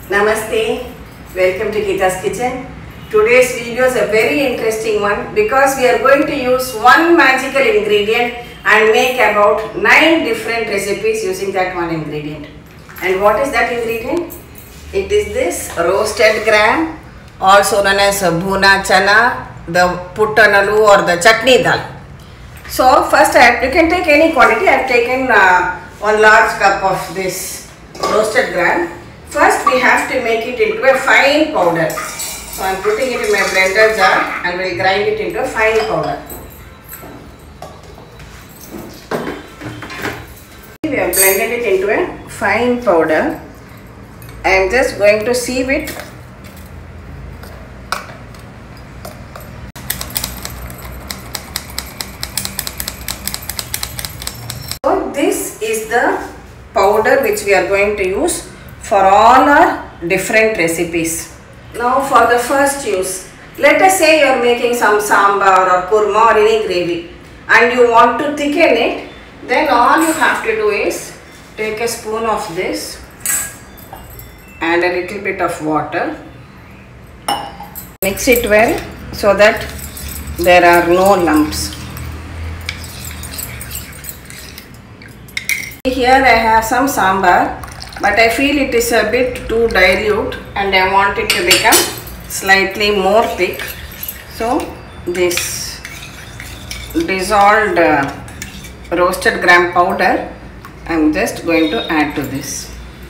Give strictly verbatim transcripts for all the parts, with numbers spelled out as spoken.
Namaste, welcome to Geeta's Kitchen. Today's video is a very interesting one because we are going to use one magical ingredient and make about nine different recipes using that one ingredient. And what is that ingredient? It is this roasted gram, also known as bhuna chana, the puttanalu or the chutney dal. So first I have, you can take any quantity. I have taken uh, one large cup of this roasted gram. First we have to make it into a fine powder. So I am putting it in my blender jar and will grind it into a fine powder. We have blended it into a fine powder. I am just going to sieve it. So this is the powder which we are going to use for all our different recipes. Now for the first use, let us say you are making some sambar or kurma or any gravy and you want to thicken it, then all you have to do is take a spoon of this and a little bit of water. Mix it well so that there are no lumps. Here I have some sambar, but I feel it is a bit too dilute and I want it to become slightly more thick. So this dissolved uh, roasted gram powder I am just going to add to this.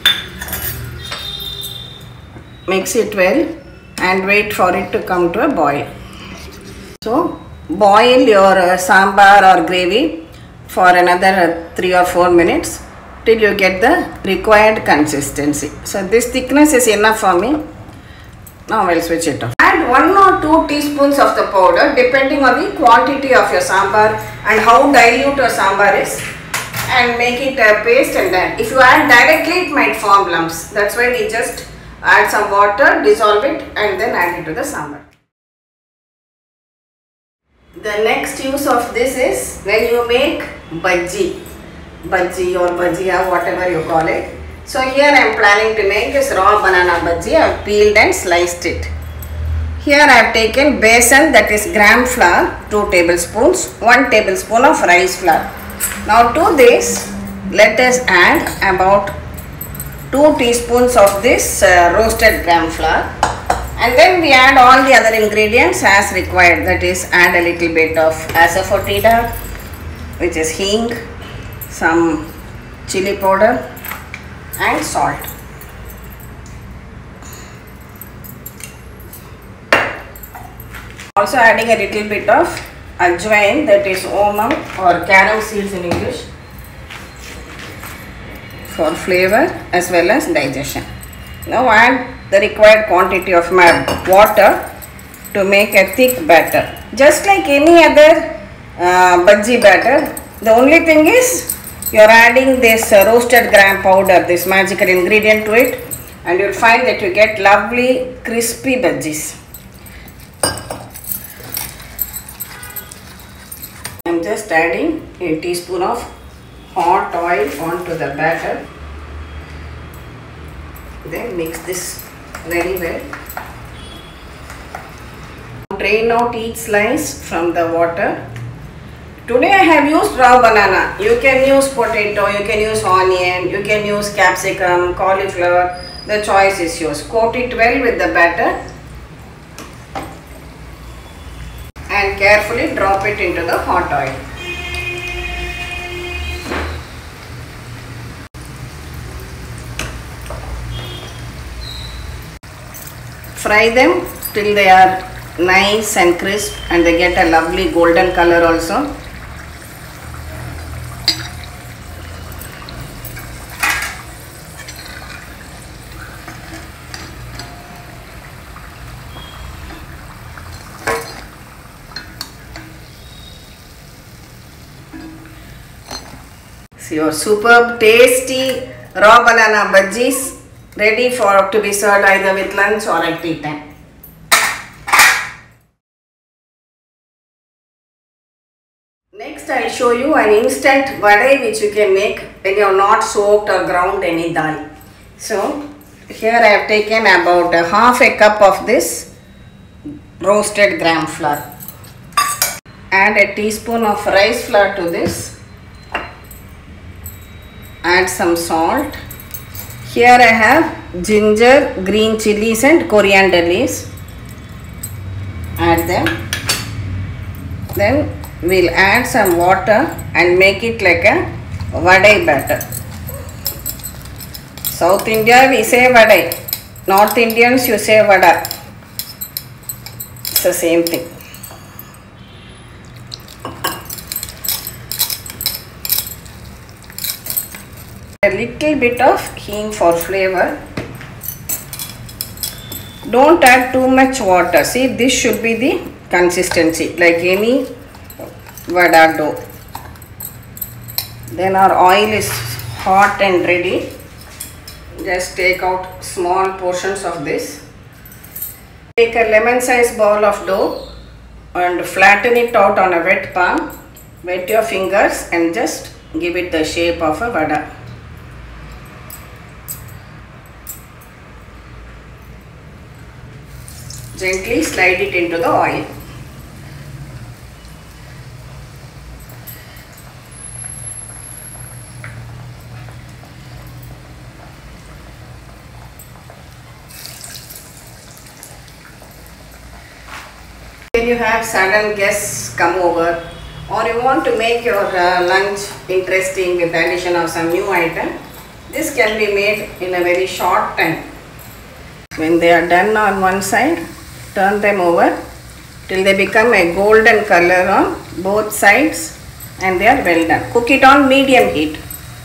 Mix it well and wait for it to come to a boil. So boil your uh, sambar or gravy for another uh, three or four minutes till you get the required consistency. So this thickness is enough for me. Now I will switch it off. Add one or two teaspoons of the powder depending on the quantity of your sambar and how dilute your sambar is, and make it a paste, and then if you add directly it might form lumps. That's why we just add some water, dissolve it and then add it to the sambar. The next use of this is when you make bhaji. Bhaji or bhajia, whatever you call it. So here I am planning to make this raw banana bhaji. I have peeled and sliced it. Here I have taken besan, that is gram flour, two tablespoons, one tablespoon of rice flour. Now to this let us add about two teaspoons of this uh, roasted gram flour, and then we add all the other ingredients as required, that is add a little bit of asafoetida, which is hing, some chili powder and salt. Also adding a little bit of ajwain, that is omam or carom seeds in English, for flavor as well as digestion. Now add the required quantity of my water to make a thick batter. Just like any other uh, bhaji batter, the only thing is you are adding this uh, roasted gram powder, this magical ingredient to it, and you will find that you get lovely crispy bhajis. I am just adding a teaspoon of hot oil onto the batter. Then mix this very well. Drain out each slice from the water. Today I have used raw banana. You can use potato, you can use onion, you can use capsicum, cauliflower. The choice is yours. Coat it well with the batter and carefully drop it into the hot oil. Fry them till they are nice and crisp and they get a lovely golden color also. So your superb tasty raw banana bhajis ready for to be served either with lunch or at tea time. Next I will show you an instant vade which you can make when you have not soaked or ground any dal. So Here I have taken about a half a cup of this roasted gram flour. Add a teaspoon of rice flour to this. Add some salt. Here I have ginger, green chilies and coriander leaves. Add them. Then we'll add some water and make it like a vadai batter. South India we say vadai. North Indians you say vada. It's the same thing. A little bit of hing for flavor. Don't add too much water. See, this should be the consistency like any vada dough. Then our oil is hot and ready. Just take out small portions of this. Take a lemon sized ball of dough and flatten it out on a wet palm. Wet your fingers and just give it the shape of a vada. Gently slide it into the oil. When you have sudden guests come over or you want to make your uh, lunch interesting with the addition of some new item, this can be made in a very short time. When they are done on one side, turn them over till they become a golden color on both sides and they are well done. Cook it on medium heat.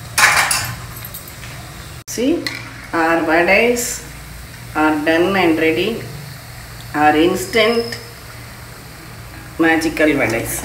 See, our vadais are done and ready. Our instant magical vadais.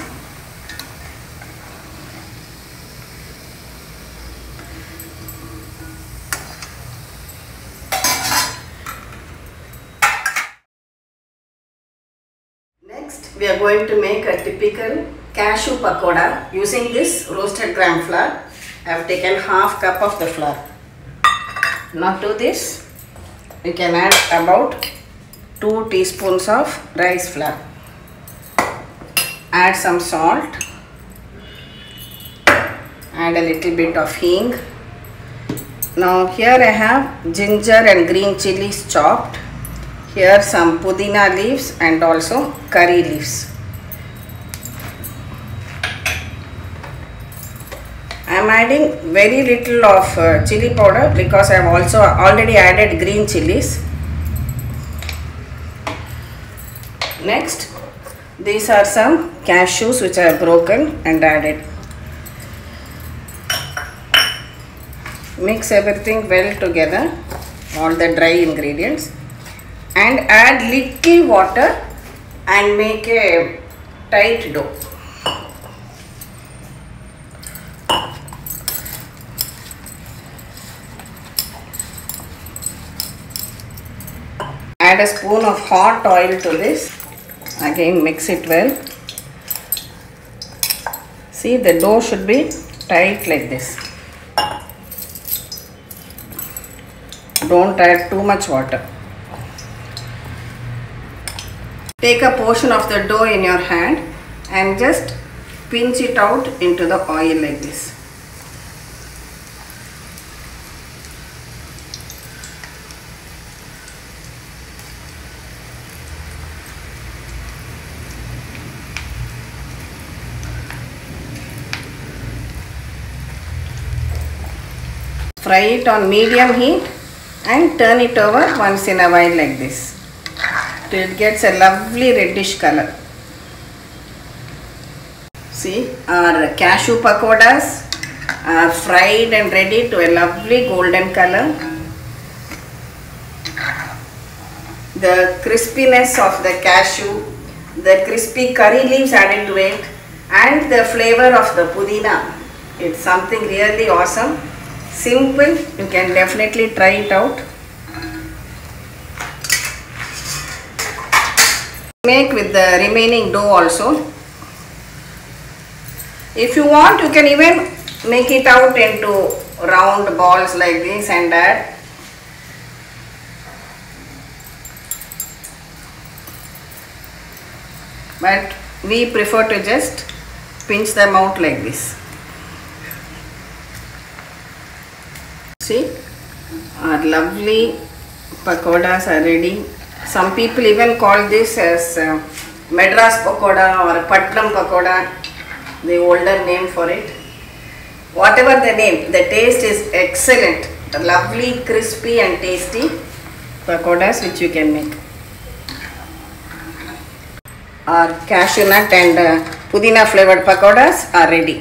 Next, we are going to make a typical cashew pakoda using this roasted gram flour. I have taken half cup of the flour. Now to this, we can add about two teaspoons of rice flour. Add some salt. Add a little bit of hing. Now here I have ginger and green chilies chopped. Here some pudina leaves and also curry leaves. I am adding very little of uh, chili powder because I have also already added green chilies. Next, these are some cashews which I have broken and added. Mix everything well together, all the dry ingredients, and add little water and make a tight dough. Add a spoon of hot oil to this. Again mix it well. See, the dough should be tight like this. Don't add too much water. Take a portion of the dough in your hand and just pinch it out into the oil like this. Fry it on medium heat and turn it over once in a while like this till it gets a lovely reddish color. See, our cashew pakodas are fried and ready to a lovely golden color. The crispiness of the cashew, the crispy curry leaves added to it, and the flavor of the pudina, it's something really awesome. Simple, you can definitely try it out. Make with the remaining dough also. If you want, you can even make it out into round balls like this and add. but we prefer to just pinch them out like this. See, our lovely pakodas are ready. Some people even call this as uh, Madras pakoda or Patnam pakoda, the older name for it. Whatever the name, the taste is excellent. Lovely, crispy and tasty pakodas which you can make. Our cashew nut and uh, pudina flavored pakodas are ready.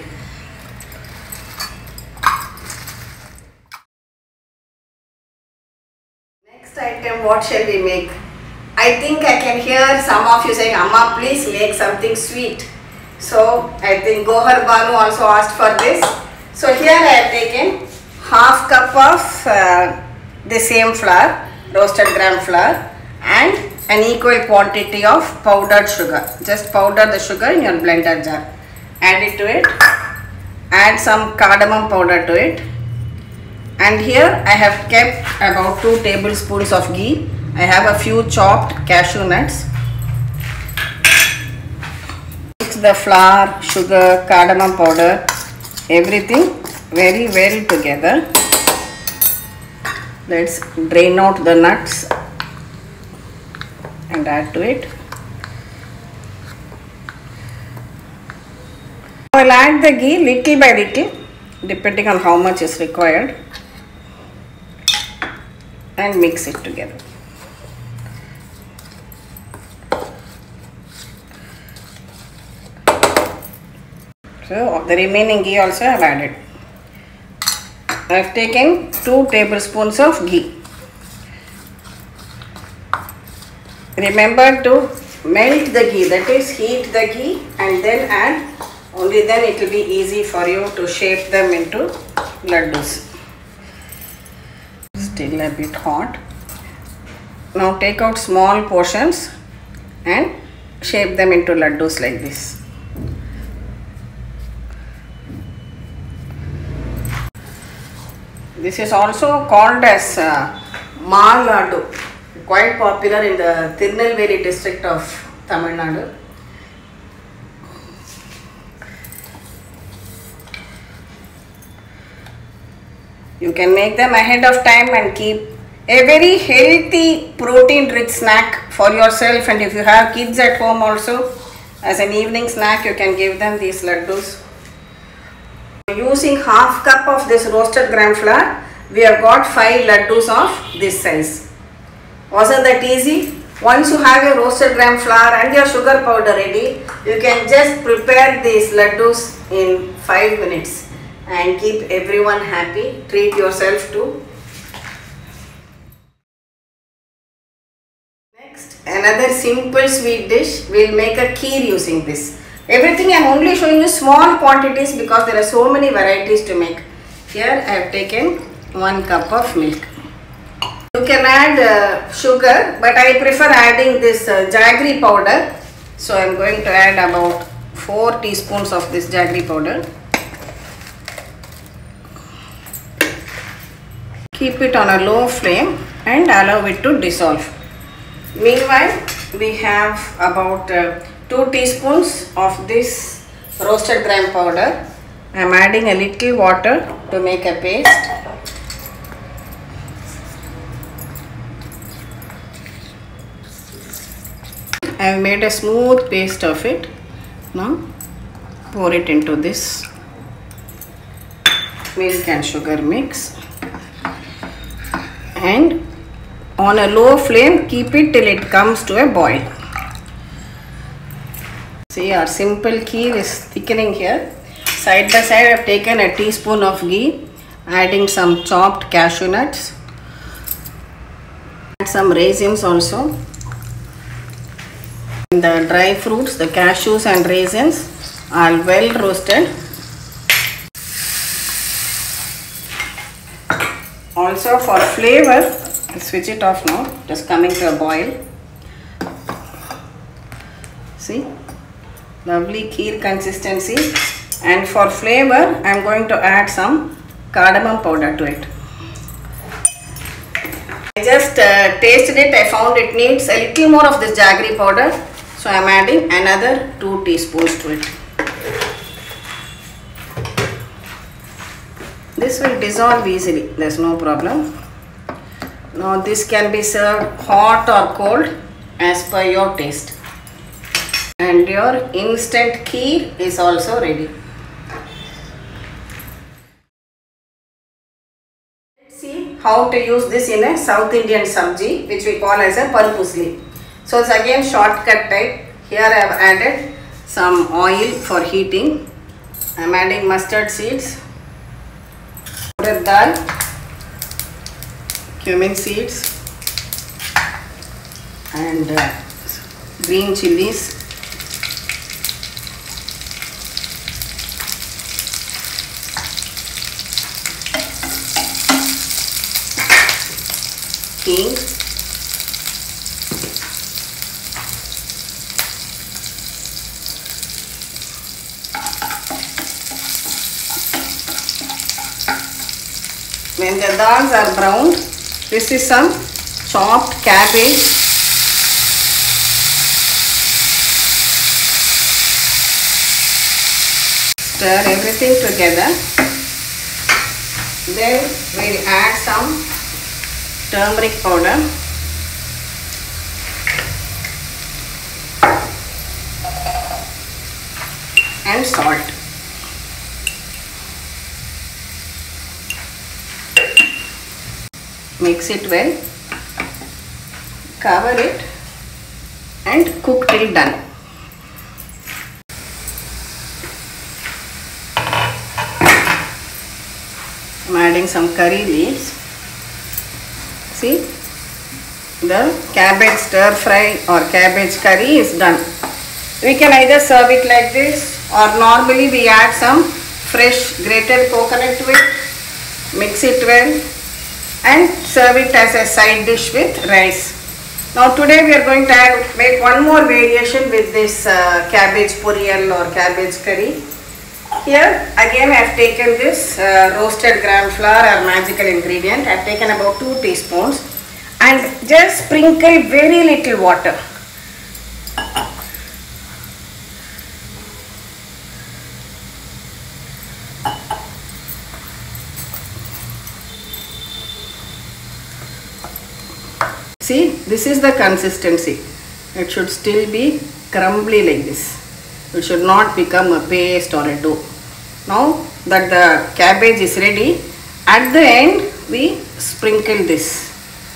Next item, what shall we make? I think I can hear some of you saying, Amma, please make something sweet. So I think Gohar Banu also asked for this. So here I have taken half cup of uh, the same flour, roasted gram flour, and an equal quantity of powdered sugar. Just powder the sugar in your blender jar. Add it to it. Add some cardamom powder to it. And here I have kept about two tablespoons of ghee. I have a few chopped cashew nuts. Mix the flour, sugar, cardamom powder, everything very well together. Let's drain out the nuts and add to it. I will add the ghee little by little depending on how much is required and mix it together. So the remaining ghee also I have added. I have taken two tablespoons of ghee. Remember to melt the ghee, that is heat the ghee and then add, only then it will be easy for you to shape them into laddus. Still a bit hot. Now take out small portions and shape them into laddus like this. This is also called as uh, Ma Laddu, quite popular in the Tirunelveli district of Tamil Nadu. You can make them ahead of time and keep a very healthy protein rich snack for yourself, and if you have kids at home also, as an evening snack you can give them these laddus. Using half cup of this roasted gram flour, we have got five laddus of this size. Wasn't that easy? Once you have your roasted gram flour and your sugar powder ready, you can just prepare these laddus in five minutes and keep everyone happy. Treat yourself too. Next, another simple sweet dish. We will make a kheer using this. Everything I am only showing you small quantities because there are so many varieties to make. Here I have taken one cup of milk. You can add uh, sugar, but I prefer adding this uh, jaggery powder. So I am going to add about four teaspoons of this jaggery powder. Keep it on a low flame and allow it to dissolve. Meanwhile, we have about uh, two teaspoons of this roasted gram powder. I am adding a little water to make a paste. I have made a smooth paste of it. Now pour it into this milk and sugar mix and on a low flame keep it till it comes to a boil. See, our simple kheer is thickening here. Side by side I have taken a teaspoon of ghee, adding some chopped cashew nuts, add some raisins also. The dry fruits, the cashews and raisins are well roasted. Also for flavor, I'll switch it off now, just coming to a boil. See, lovely kheer consistency, and for flavor I am going to add some cardamom powder to it. I just uh, tasted it, I found it needs a little more of this jaggery powder. So I am adding another two teaspoons to it. This will dissolve easily, there is no problem. Now this can be served hot or cold as per your taste. And your instant kheer is also ready. Let's see how to use this in a South Indian sabji, which we call as a parpusli. So it's again shortcut type. Here I have added some oil for heating. I am adding mustard seeds, urad dal, cumin seeds, and uh, green chilies. King. When the dals are browned, this is some chopped cabbage, stir everything together. Then we will add some turmeric powder, and salt. Mix it well, cover it and cook till done. I am adding some curry leaves. See, the cabbage stir fry or cabbage curry is done. We can either serve it like this, or normally we add some fresh grated coconut to it, mix it well and serve it as a side dish with rice. Now today we are going to add, make one more variation with this uh, cabbage poriyal or cabbage curry. Here again I have taken this uh, roasted gram flour or magical ingredient. I have taken about two teaspoons and just sprinkle very little water. See, this is the consistency. It should still be crumbly like this. It should not become a paste or a dough. Now that the cabbage is ready, at the end we sprinkle this.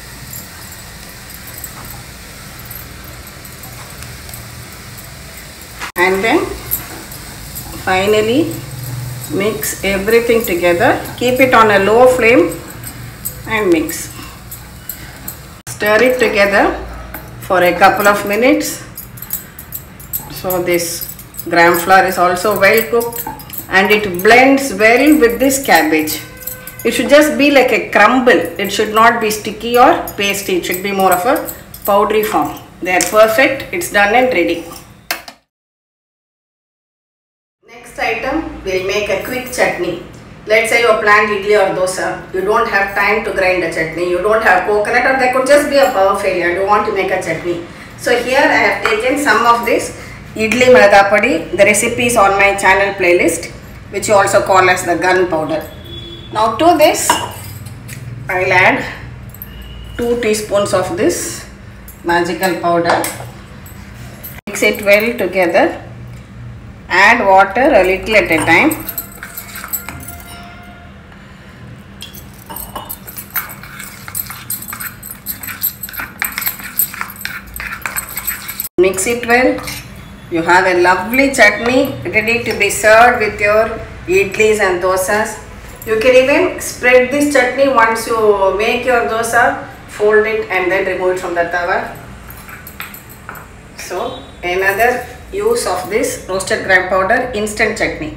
And then finally mix everything together. Keep it on a low flame and mix. Stir it together for a couple of minutes. So this gram flour is also well cooked and it blends well with this cabbage. It should just be like a crumble. It should not be sticky or pasty. It should be more of a powdery form. They are perfect. It's done and ready. Next item, we'll make a quick chutney. Let's say you have planned idli or dosa. You don't have time to grind a chutney. You don't have coconut, or there could just be a power failure. You want to make a chutney. So here I have taken some of this idli maraga padi. The recipe is on my channel playlist, which you also call as the gun powder. Now to this, I will add two teaspoons of this magical powder. Mix it well together. Add water a little at a time. Mix it well. You have a lovely chutney ready to be served with your idlis and dosas. You can even spread this chutney once you make your dosa, fold it and then remove it from the tawa. So another use of this roasted gram powder instant chutney.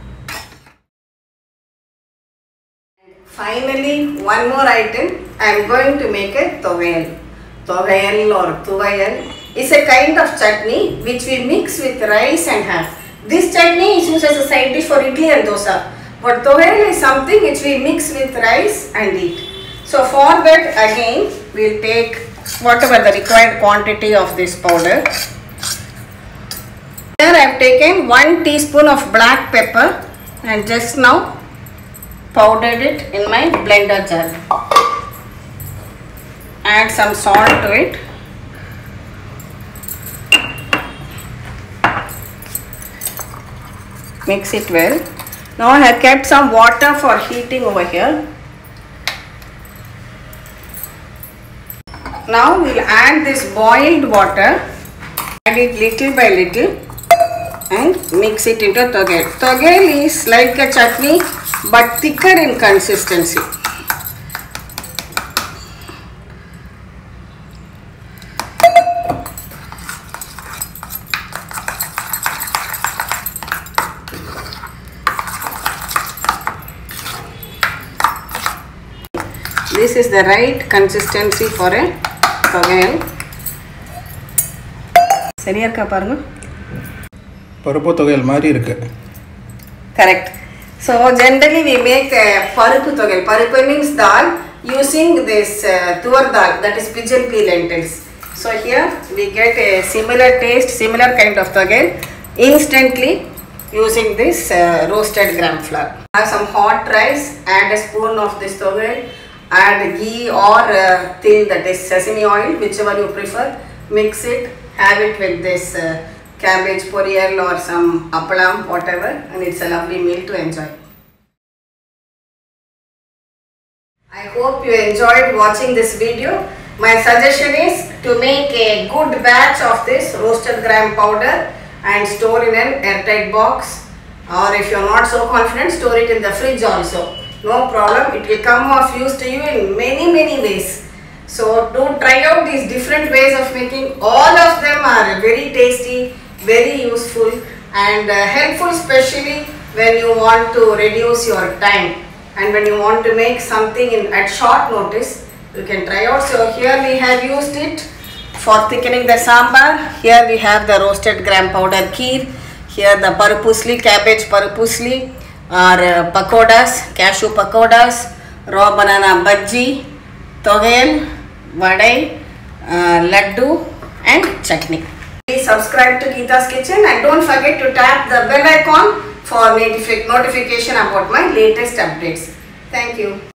Finally, one more item. I am going to make a tuvaiyal. Tuvaiyal or tuvaiyal is a kind of chutney which we mix with rice and have. This chutney is used as a side dish for idli and dosa. But tuvaiyal is something which we mix with rice and eat. So for that again we will take whatever the required quantity of this powder. have taken one teaspoon of black pepper and just now powdered it in my blender jar. Add some salt to it. Mix it well. Now I have kept some water for heating over here. Now we will add this boiled water. Add it little by little and mix it into togel. Togel is like a chutney but thicker in consistency. This is the right consistency for a togel. சரியா இருக்கா பாருங்க. பருப்பு தொகையல் மாதிரி இருக்கு. Correct. So generally we make a பருப்பு தொகையல். பருப்பு means dal using this uh, tuvar dal, that is pigeon pea lentils. So here we get a similar taste, similar kind of தொகையல் instantly using this uh, roasted gram flour. Have some hot rice, add a spoon of this தொகையல். Add ghee or uh, til, that is sesame oil, whichever you prefer. Mix it, have it with this uh, cabbage poriyal or some appalam, whatever, and it's a lovely meal to enjoy. I hope you enjoyed watching this video. My suggestion is to make a good batch of this roasted gram powder and store in an airtight box, or if you are not so confident, store it in the fridge also. No problem, it will come of use to you in many many ways. So do try out these different ways of making. All of them are very tasty, very useful and uh, helpful, especially when you want to reduce your time and when you want to make something in at short notice. You can try out. So here we have used it for thickening the sambar. Here we have the roasted gram powder kheer. Here the parupusli, cabbage parupusli, or uh, pakodas, cashew pakodas, raw banana bhaji, togel, vadai, uh, laddu and chutney. Please subscribe to Geeta's Kitchen and don't forget to tap the bell icon for notifi- notification about my latest updates. Thank you.